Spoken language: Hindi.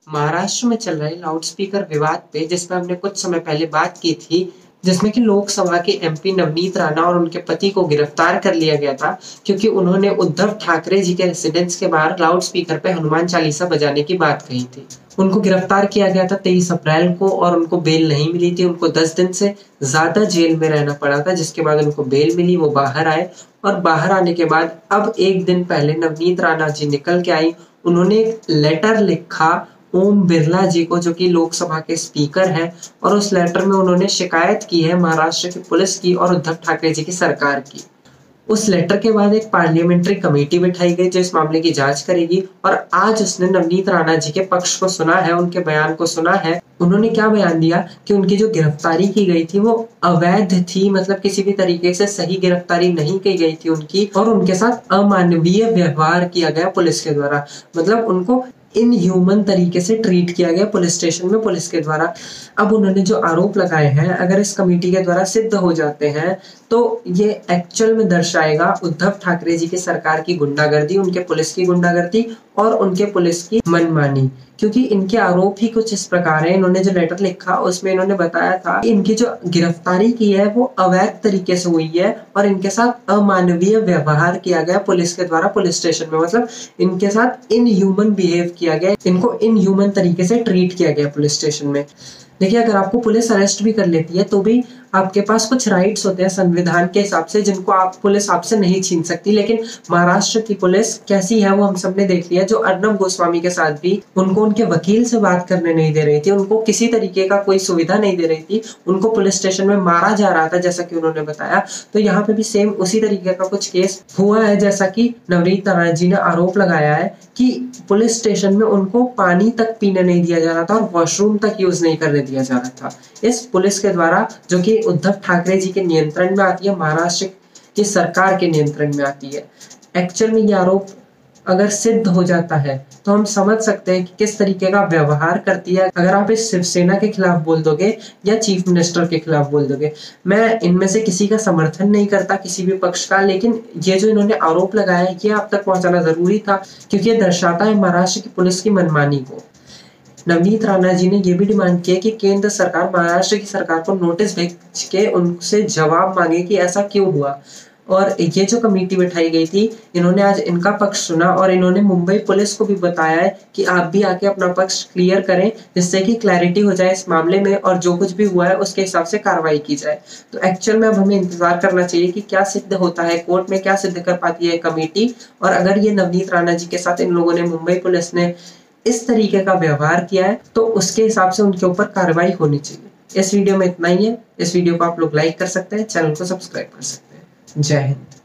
महाराष्ट्र में चल रहे लाउडस्पीकर विवाद पे जिसमें हमने कुछ समय पहले बात की थी, जिसमें कि लोकसभा के एमपी नवनीत राणा और उनके पति को गिरफ्तार कर लिया गया था क्योंकि उन्होंने उद्धव ठाकरे जी के रेसिडेंस के बाहर लाउडस्पीकर पे हनुमान चालीसा बजाने की बात कही थी। उनको गिरफ्तार किया गया था 23 अप्रैल को और उनको बेल नहीं मिली थी। उनको 10 दिन से ज्यादा जेल में रहना पड़ा था, जिसके बाद उनको बेल मिली, वो बाहर आए और बाहर आने के बाद अब एक दिन पहले नवनीत राणा जी निकल के आई। उन्होंने एक लेटर लिखा ओम बिरला जी को, जो कि लोकसभा के स्पीकर हैं, और उस लेटर में उन्होंने शिकायत की है महाराष्ट्र की पुलिस की और उद्धव ठाकरे जी की सरकार की। उस लेटर के बाद एक पार्लियामेंट्री कमेटी बिठाई गई जो इस मामले की जांच करेगी और आज उसने नवनीत राणा जी के पक्ष को सुना है, उनके बयान को सुना है। उन्होंने क्या बयान दिया कि उनकी जो गिरफ्तारी की गई थी वो अवैध थी, मतलब किसी भी तरीके से सही गिरफ्तारी नहीं की गई थी उनकी, और उनके साथ अमानवीय व्यवहार किया गया पुलिस के द्वारा, मतलब उनको इनह्यूमन तरीके से ट्रीट किया गया पुलिस स्टेशन में पुलिस के द्वारा। अब उन्होंने जो आरोप लगाए हैं अगर इस कमेटी के द्वारा सिद्ध हो जाते हैं तो ये एक्चुअल में दर्शाएगा उद्धव ठाकरे जी की सरकार की गुंडागर्दी, उनके पुलिस की गुंडागर्दी और उनके पुलिस की मनमानी, क्योंकि इनके आरोप ही कुछ इस प्रकार है। इन्होंने जो लेटर लिखा उसमें इन्होंने बताया था कि इनकी जो गिरफ्तारी की है वो अवैध तरीके से हुई है और इनके साथ अमानवीय व्यवहार किया गया पुलिस के द्वारा पुलिस स्टेशन में, मतलब इनके साथ इनह्यूमन बिहेव किया गया, इनको इनह्यूमन तरीके से ट्रीट किया गया पुलिस स्टेशन में। देखिए, अगर आपको पुलिस अरेस्ट भी कर लेती है तो भी आपके पास कुछ राइट्स होते हैं संविधान के हिसाब से जिनको आप पुलिस आपसे नहीं छीन सकती। लेकिन महाराष्ट्र की पुलिस कैसी है वो हम सबने देख लिया। जो अर्नब गोस्वामी के साथ भी उनको उनके वकील से बात करने नहीं दे रही थी, उनको किसी तरीके का कोई सुविधा नहीं दे रही थी, उनको पुलिस स्टेशन में मारा जा रहा था जैसा कि उन्होंने बताया। तो यहाँ पे भी सेम उसी तरीके का कुछ केस हुआ है, जैसा कि नवनीत राणा जी ने आरोप लगाया है कि पुलिस स्टेशन में उनको पानी तक पीने नहीं दिया जा रहा था और वॉशरूम तक यूज नहीं करने दिया जा रहा था इस पुलिस के द्वारा, जो कि उद्धव ठाकरे जी के नियंत्रण में आती है, महाराष्ट्र की सरकार के नियंत्रण में आती है। एक्चुअल में ये आरोप अगर सिद्ध हो जाता है तो हम समझ सकते हैं कि किस तरीके का व्यवहार करती है। अगर आप इस शिवसेना के खिलाफ बोल दोगे या चीफ मिनिस्टर के खिलाफ बोल दोगे, मैं इनमें से किसी का समर्थन नहीं करता, किसी भी पक्ष का, लेकिन ये जो इन्होंने आरोप लगाया है ये आप तक पहुंचाना जरूरी था क्योंकि ये दर्शाता है महाराष्ट्र की पुलिस की मनमानी को। नवनीत राणा जी ने यह भी डिमांड किया कि केंद्र सरकार महाराष्ट्र की सरकार को नोटिस भेज के उनसे जवाब मांगे कि ऐसा क्यों हुआ। और ये जो कमेटी बिठाई गई थी, इन्होंने आज इनका पक्ष सुना और इन्होंने मुंबई पुलिस को भी बताया है कि आप भी आके अपना पक्ष क्लियर करें, जिससे कि क्लैरिटी हो जाए इस मामले में और जो कुछ भी हुआ है उसके हिसाब से कार्रवाई की जाए। तो एक्चुअल में अब हमें इंतजार करना चाहिए कि क्या सिद्ध होता है, कोर्ट में क्या सिद्ध कर पाती है कमेटी, और अगर ये नवनीत राणा जी के साथ इन लोगों ने, मुंबई पुलिस ने इस तरीके का व्यवहार किया है तो उसके हिसाब से उनके ऊपर कार्रवाई होनी चाहिए। इस वीडियो में इतना ही है। इस वीडियो को आप लोग लाइक कर सकते हैं, चैनल को सब्सक्राइब कर सकते हैं। जय हिंद।